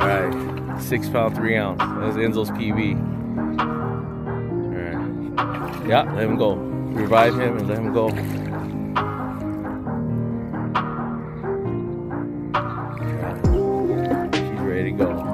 Alright, 6 pound, 3 ounce. That's Enzo's PB. Alright. Yeah, let him go. Revive him and let him go. She's ready to go.